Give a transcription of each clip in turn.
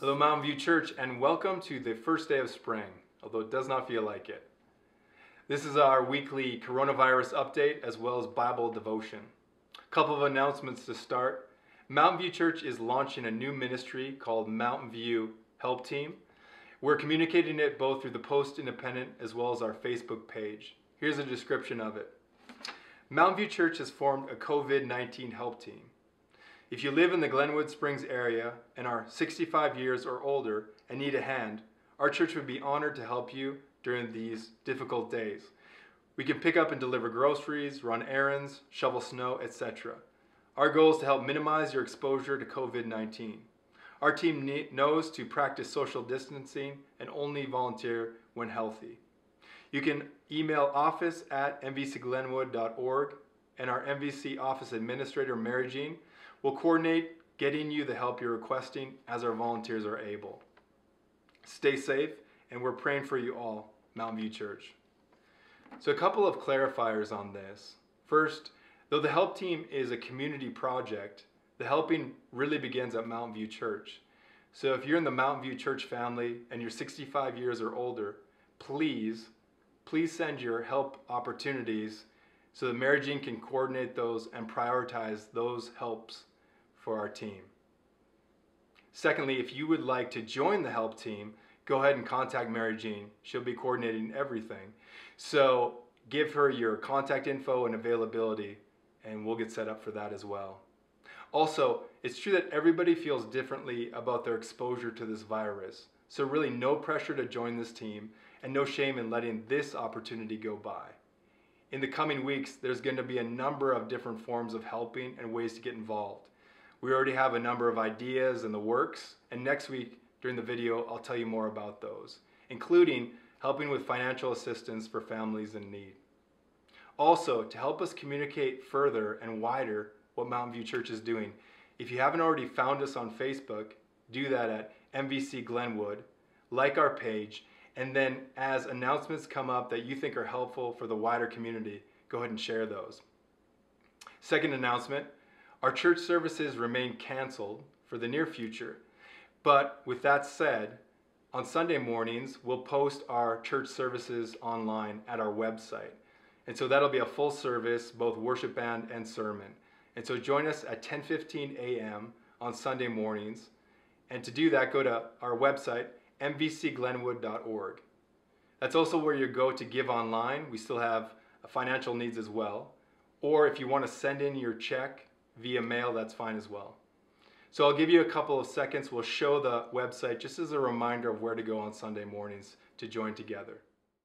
Hello Mountain View Church, and welcome to the first day of spring, although it does not feel like it. This is our weekly coronavirus update as well as Bible devotion. A couple of announcements to start. Mountain View Church is launching a new ministry called Mountain View Help Team. We're communicating it both through the Post Independent as well as our Facebook page. Here's a description of it. Mountain View Church has formed a COVID-19 help team. If you live in the Glenwood Springs area and are 65 years or older and need a hand, our church would be honored to help you during these difficult days. We can pick up and deliver groceries, run errands, shovel snow, etc. Our goal is to help minimize your exposure to COVID-19. Our team knows to practice social distancing and only volunteer when healthy. You can email office@mvcglenwood.org, and our MVC office administrator, Mary Jean, will coordinate getting you the help you're requesting as our volunteers are able. Stay safe, and we're praying for you all, Mountain View Church. So a couple of clarifiers on this. First, though the help team is a community project, the helping really begins at Mountain View Church. So if you're in the Mountain View Church family and you're 65 years or older, please send your help opportunities so that Mary Jean can coordinate those and prioritize those helps for our team. Secondly, if you would like to join the help team, go ahead and contact Mary Jean. She'll be coordinating everything. So give her your contact info and availability, and we'll get set up for that as well. Also, it's true that everybody feels differently about their exposure to this virus. So really no pressure to join this team and no shame in letting this opportunity go by. In the coming weeks, there's going to be a number of different forms of helping and ways to get involved. We already have a number of ideas in the works, and next week during the video, I'll tell you more about those, including helping with financial assistance for families in need. Also, to help us communicate further and wider what Mountain View Church is doing, if you haven't already found us on Facebook, do that at MVC Glenwood, like our page, and then as announcements come up that you think are helpful for the wider community, go ahead and share those. Second announcement, our church services remain canceled for the near future, but with that said, on Sunday mornings, we'll post our church services online at our website. And so that'll be a full service, both worship band and sermon. And so join us at 10:15 a.m. on Sunday mornings. And to do that, go to our website, mvcglenwood.org. That's also where you go to give online. We still have financial needs as well. Or if you want to send in your check via mail, that's fine as well. So I'll give you a couple of seconds. We'll show the website just as a reminder of where to go on Sunday mornings to join together.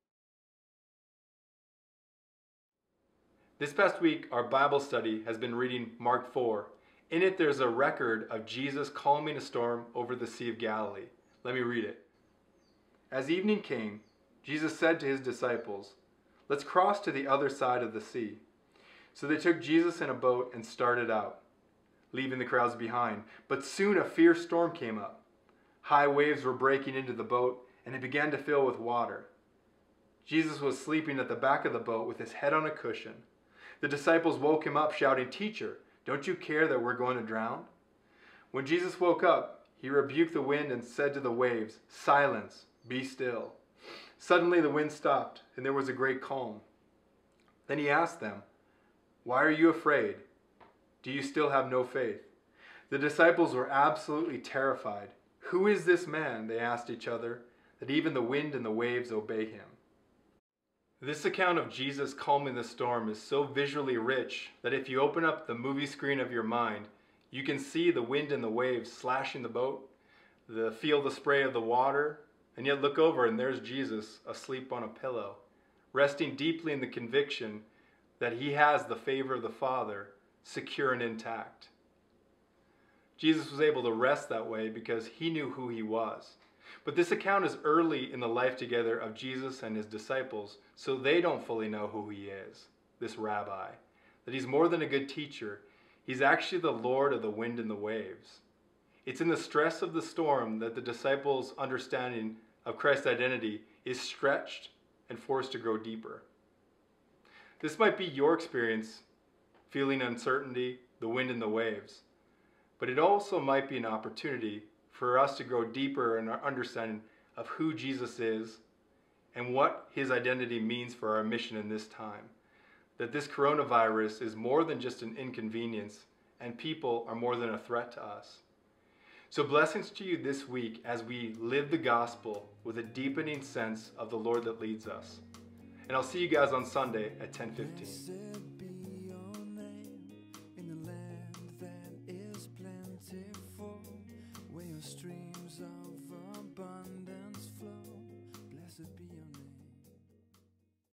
This past week, our Bible study has been reading Mark 4. In it, there's a record of Jesus calming a storm over the Sea of Galilee. Let me read it. As evening came, Jesus said to his disciples, "Let's cross to the other side of the sea." So they took Jesus in a boat and started out, leaving the crowds behind. But soon a fierce storm came up. High waves were breaking into the boat, and it began to fill with water. Jesus was sleeping at the back of the boat with his head on a cushion. The disciples woke him up, shouting, "Teacher, don't you care that we're going to drown?" When Jesus woke up, he rebuked the wind and said to the waves, "Silence, be still." Suddenly the wind stopped, and there was a great calm. Then he asked them, "Why are you afraid? Do you still have no faith?" The disciples were absolutely terrified. "Who is this man," they asked each other, "that even the wind and the waves obey him?" This account of Jesus calming the storm is so visually rich that if you open up the movie screen of your mind, you can see the wind and the waves slashing the boat, feel the spray of the water, and yet look over and there's Jesus asleep on a pillow, resting deeply in the conviction that he has the favor of the Father, secure and intact. Jesus was able to rest that way because he knew who he was. But this account is early in the life together of Jesus and his disciples, so they don't fully know who he is, this rabbi, that he's more than a good teacher. He's actually the Lord of the wind and the waves. It's in the stress of the storm that the disciples' understanding of Christ's identity is stretched and forced to grow deeper. This might be your experience, feeling uncertainty, the wind and the waves, but it also might be an opportunity for us to grow deeper in our understanding of who Jesus is and what his identity means for our mission in this time. That this coronavirus is more than just an inconvenience, and people are more than a threat to us. So blessings to you this week as we live the gospel with a deepening sense of the Lord that leads us. And I'll see you guys on Sunday at 10:15. Stream